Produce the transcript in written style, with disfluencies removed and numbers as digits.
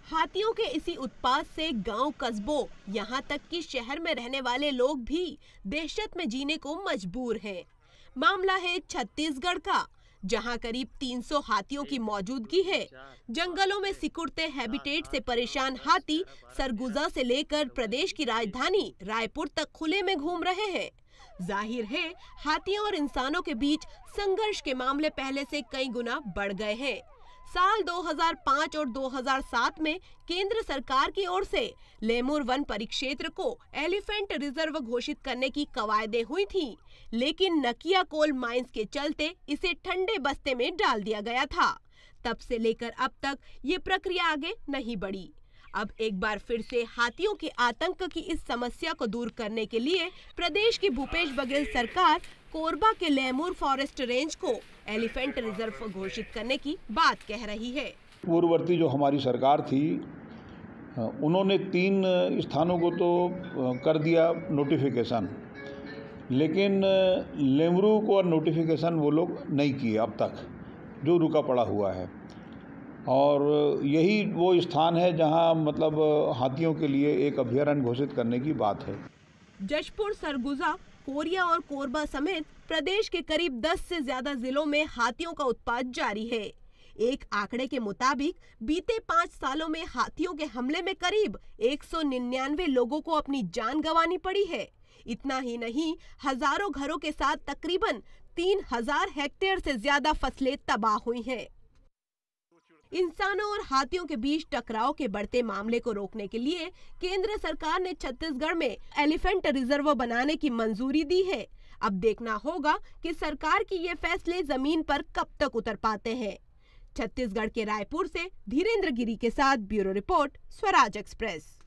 हाथियों के इसी उत्पात से गांव, कस्बों, यहाँ तक कि शहर में रहने वाले लोग भी दहशत में जीने को मजबूर हैं। मामला है छत्तीसगढ़ का, जहां करीब 300 हाथियों की मौजूदगी है। जंगलों में सिकुड़ते हैबिटेट से परेशान हाथी सरगुजा से लेकर प्रदेश की राजधानी रायपुर तक खुले में घूम रहे हैं। जाहिर है, हाथियों और इंसानों के बीच संघर्ष के मामले पहले से कई गुना बढ़ गए हैं। साल 2005 और 2007 में केंद्र सरकार की ओर से लेमुर वन परिक्षेत्र को एलिफेंट रिजर्व घोषित करने की कवायदें हुई थीं, लेकिन नकिया कोल माइंस के चलते इसे ठंडे बस्ते में डाल दिया गया था। तब से लेकर अब तक ये प्रक्रिया आगे नहीं बढ़ी। अब एक बार फिर से हाथियों के आतंक की इस समस्या को दूर करने के लिए प्रदेश की भूपेश बघेल सरकार कोरबा के लेमुर फॉरेस्ट रेंज को एलिफेंट रिजर्व घोषित करने की बात कह रही है। पूर्ववर्ती जो हमारी सरकार थी, उन्होंने 3 स्थानों को तो कर दिया नोटिफिकेशन, लेकिन लेमरू को नोटिफिकेशन वो लोग नहीं किए अब तक, जो रुका पड़ा हुआ है। और यही वो स्थान है जहां मतलब हाथियों के लिए एक अभयारण्य घोषित करने की बात है। जशपुर, सरगुजा, कोरिया और कोरबा समेत प्रदेश के करीब 10 से ज्यादा जिलों में हाथियों का उत्पात जारी है। एक आंकड़े के मुताबिक बीते 5 सालों में हाथियों के हमले में करीब 199 लोगों को अपनी जान गंवानी पड़ी है। इतना ही नहीं, हजारों घरों के साथ तकरीबन 3000 हेक्टेयर से ज्यादा फसलें तबाह हुई हैं। इंसानों और हाथियों के बीच टकराव के बढ़ते मामले को रोकने के लिए केंद्र सरकार ने छत्तीसगढ़ में एलिफेंट रिजर्व बनाने की मंजूरी दी है। अब देखना होगा कि सरकार की ये फैसले जमीन पर कब तक उतर पाते हैं। छत्तीसगढ़ के रायपुर से धीरेन्द्र गिरी के साथ ब्यूरो रिपोर्ट, स्वराज एक्सप्रेस।